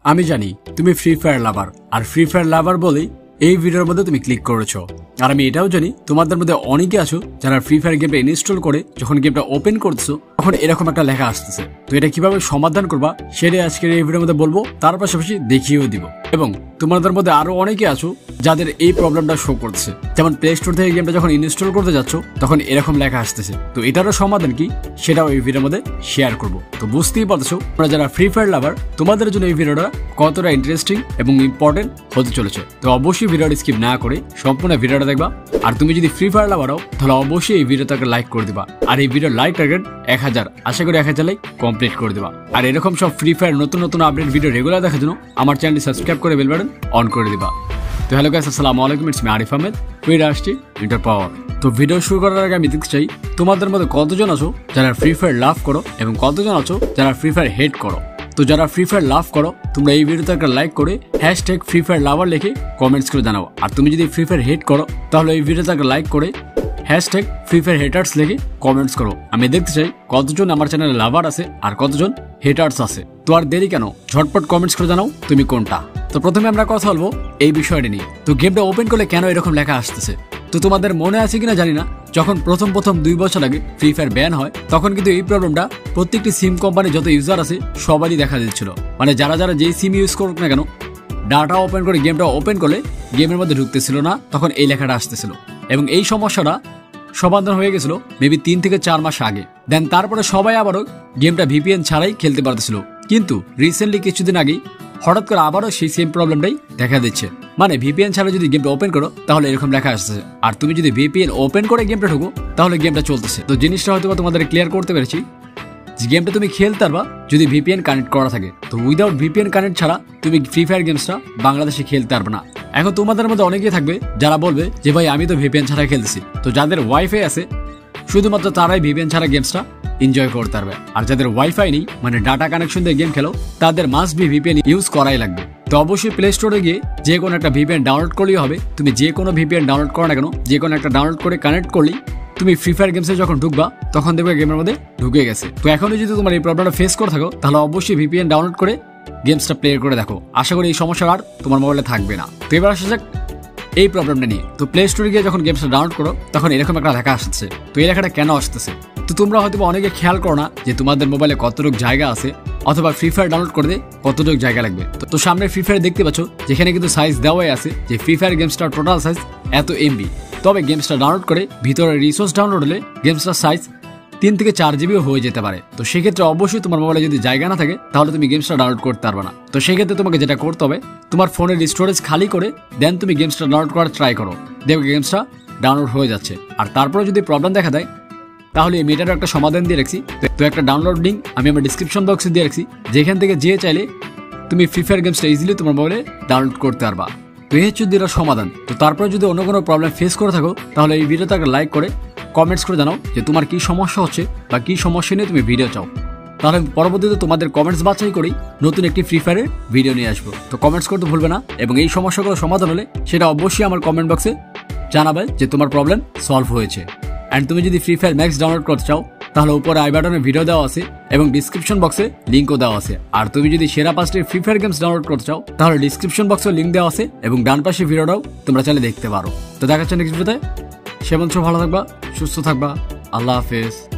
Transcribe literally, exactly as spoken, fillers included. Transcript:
আমি জানি তুমি ফ্রি ফায়ার লাভার, আর ফ্রি ফায়ার লাভার বলেই এই ভিডিওর মধ্যে তুমি ক্লিক করেছো। আর আমি এটাও জানি তোমাদের মধ্যে অনেকে আছো যারা ফ্রি ফায়ার গেমটা ইনস্টল করে যখন গেমটা ওপেন করতেছো তখন এরকম একটা লেখা আসতেছে। তো এটা কিভাবে সমাধান করবা সেটাই আজকের এই ভিডিওর মধ্যে বলবো, তার পাশাপাশি দেখিয়েও দিব। এবং তোমাদের মধ্যে আরো অনেকে আছো যাদের এই প্রবলেমটা শো করছে, যেমন প্লে স্টোর থেকে গেমটা যখন ইনস্টল করতে যাচ্ছ তখন এরকম লেখা আসতেছে। তো এটারও সমাধান কি সেটাও এই ভিডিওর মধ্যে শেয়ার করবো। তো বুঝতেই পারছো তোমরা যারা ফ্রি ফায়ার লাভার তোমাদের জন্য এই ভিডিওটা কতটা ইন্টারেস্টিং এবং ইম্পর্টেন্ট হতে চলেছে। তো অবশ্যই ভিডিওটা স্কিপ না করে সম্পূর্ণ ভিডিওটা দেখবা। আর তুমি যদি ফ্রি ফায়ার লাভার হও তাহলে অবশ্যই এই ভিডিওটাকে লাইক করে দিবা। আর এই ভিডিও লাইক টার্গেট এক হাজার, আশা করি এক হাজার লাইক কমপ্লিট করে দিবা। আর এরকম সব ফ্রি ফায়ার নতুন নতুন আপডেট ভিডিও রেগুলার দেখার জন্য আমার চ্যানেলটি সাবস্ক্রাইব করে বেল বাটন অন করে দিবা। তো হ্যালো গাইস, আসসালামু আলাইকুম, ইটস মি আরিফ আহমেদ, ফিরে আসছি ইন্টার পাওয়ার। তো ভিডিও শুরু করার আগে আমি দেখতে চাই তোমাদের মধ্যে কতজন আছো যারা ফ্রি ফায়ার লাভ করো এবং কতজন আছো যারা ফ্রি ফায়ার হেট করো। তো যারা ফ্রি ফায়ার লাভ করো তোমরা এই ভিডিওতে একটা লাইক করে হ্যাশট্যাগ ফ্রি ফায়ার লাভার লিখে কমেন্টস করে জানাও। আর তুমি যদি ফ্রি ফায়ার হেট করো তাহলে এই ভিডিওতে একটা লাইক করে হ্যাশট্যাগ ফ্রি ফায়ার হেটার্স লিখে কমেন্টস করো। আমি দেখতে চাই কতজন আমার চ্যানেলে লাভার আছে আর কতজন হেটার্স আছে। তো আর দেরি কেন, ঝটপট কমেন্টস করে জানাও তুমি কোনটা। তো প্রথমে আমরা কথা বলবো এই বিষয়টা নিয়ে। তো গেমটা ওপেন করলে কেন এরকম লেখা আসতেছে। তো তোমাদের মনে আছে কিনা জানি না, যখন প্রথম প্রথম দুই বছর আগে ফ্রি ফায়ার ব্যান হয় তখন কিন্তু এই প্রবলেমটা প্রত্যেকটি সিম কোম্পানি যত ইউজার আছে সবারই দেখা দিচ্ছিল। মানে যারা যারা যেই সিম ইউজ করুক না কেন, ডাটা ওপেন করে গেমটা ওপেন করলে গেমের মধ্যে ঢুকতেছিল না, তখন এই লেখাটা আসতেছিল। এবং এই সমস্যাটা সমাধান হয়ে গেছিল মেবি তিন থেকে চার মাস আগে। দেন তারপরে সবাই আবারও গেমটা ভিপিএন ছাড়াই খেলতে পারতেছিল। কিন্তু রিসেন্টলি কিছুদিন আগেই হঠাৎ করে আবারও সেই সেম প্রবলেমটাই দেখা দিচ্ছে। মানে ভিপিএন ছাড়া যদি গেমটা ওপেন করো তাহলে এরকম লেখা আসতেছে, আর তুমি যদি ভিপিএন ওপেন করে গেমটা ঢুকো তাহলে গেমটা চলতেছে। তো জিনিসটা হয়তো তোমাদের ক্লিয়ার করতে পেরেছি যে গেমটা তুমি খেলতে পারবা যদি ভিপিএন কানেক্ট করা থাকে। তো উইদাউট ভিপিএন কানেক্ট ছাড়া তুমি ফ্রি ফায়ার গেমসটা বাংলাদেশে খেলতে পারবে না। এখন তোমাদের মধ্যে অনেকেই থাকবে যারা বলবে যে ভাই আমি তো ভিপিএন ছাড়া খেলতেছি। তো যাদের ওয়াইফাই আছে শুধুমাত্র তারাই ভিপিএন ছাড়া গেমসটা এনজয় করতে পারবে। আর যাদের ওয়াইফাই নেই, মানে ডাটা কানেকশন দিয়ে গেম খেলো, তাদের মাস্ট বি ভিপিএন ইউজ করাই লাগবে। তো অবশ্যই প্লে স্টোরে গিয়ে যে কোনো একটা ভিপিএন ডাউনলোড করলেই হবে। তুমি যে কোনো ভিপিএন ডাউনলোড করো না কেন, যে কোনো একটা ডাউনলোড করে কানেক্ট করলেই তুমি ফ্রি ফায়ার গেমসে যখন ঢুকবা তখন দেখবে গেমের মধ্যে ঢুকে গেছে। তো এখনই যদি তোমার এই প্রবলেমটা ফেস করে থাকো তাহলে অবশ্যই ভিপিএন ডাউনলোড করে গেমসটা প্লে করে দেখো। আশা করি এই সমস্যা আর তোমার মোবাইলে থাকবে না। তো এবার আসা যাক এই প্রবলেমটা নিয়ে। তো প্লে স্টোরে গিয়ে যখন গেমসটা ডাউনলোড করো তখন এরকম একটা লেখা আসছে। তো এই লেখাটা কেন আসতেছে? তো তোমরা হয়তো অনেকে খেয়াল করো না যে তোমাদের মোবাইলে কতটুকু জায়গা আছে, অথবা ফ্রি ফায়ার ডাউনলোড করতে কতটুকু জায়গা লাগবে। তো সামনে ফ্রি ফায়ার দেখতে পাচ্ছ যেখানে কিন্তু সাইজ দেওয়াই আছে যে ফ্রি ফায়ার গেমসটার টোটাল সাইজ এত এমবি। তবে গেমসটা ডাউনলোড করে ভিতরে রিসোর্স ডাউনলোড হলে গেমসটার সাইজ তিন থেকে চার জিবিও হয়ে যেতে পারে। তো সেক্ষেত্রে অবশ্যই তোমার মোবাইলে যদি জায়গা না থাকে তাহলে তুমি গেমসটা ডাউনলোড করতে পারবে না। তো সেক্ষেত্রে তোমাকে যেটা করতে হবে, তোমার ফোনের স্টোরেজ খালি করে দেন তুমি গেমসটা ডাউনলোড করার ট্রাই করো, দেখবে গেমসটা ডাউনলোড হয়ে যাচ্ছে। আর তারপরে যদি প্রবলেম দেখা দেয় তাহলে এই মেটারও একটা সমাধান দিয়ে রাখছি। তো একটা ডাউনলোড লিঙ্ক আমি আমার ডিসক্রিপশন বক্সে দিয়ে রাখছি, যেখান থেকে যে চাইলে তুমি ফ্রি ফায়ার গেমসটা ইজিলি তোমার মোবাইলে ডাউনলোড করতে পারবা। তো এই হচ্ছে দুটো সমাধান। তো তারপরে যদি অন্য কোনো প্রবলেম ফেস করে থাকো তাহলে এই ভিডিওতে একটা লাইক করে কমেন্টস করে জানাও যে তোমার কি সমস্যা হচ্ছে বা কি সমস্যা নিয়ে তুমি ভিডিও চাও। তাহলে পরবর্তীতে তোমাদের কমেন্টস বাছাই করেই নতুন একটি ফ্রি ফায়ারের ভিডিও নিয়ে আসবো। তো কমেন্টস করতে ভুলবে না, এবং এই সমস্যাগুলো সমাধান হলে সেটা অবশ্যই আমার কমেন্ট বক্সে জানাবে যে তোমার প্রবলেম সলভ হয়েছে। অ্যান্ড তুমি যদি ফ্রি ফায়ার ম্যাক্স ডাউনলোড করতে চাও তাহলে উপরে আই বাটনে ভিডিও দেওয়া আছে এবং ডিসক্রিপশন বক্সে লিঙ্কও দেওয়া আছে। আর তুমি যদি সেরা পাঁচটি ফ্রি ফায়ার গেমস ডাউনলোড করতে চাও তাহলে ডিসক্রিপশন বক্সে লিঙ্ক দেওয়া আছে এবং ডান পাশে ভিডিওটাও তোমরা চাইলে দেখতে পারো। তো দেখাচ্ছে নেক্সট ভিডিওতে। সে মন্ত্র ভালো থাকবা, সুস্থ থাকবা, আল্লাহ হাফেজ।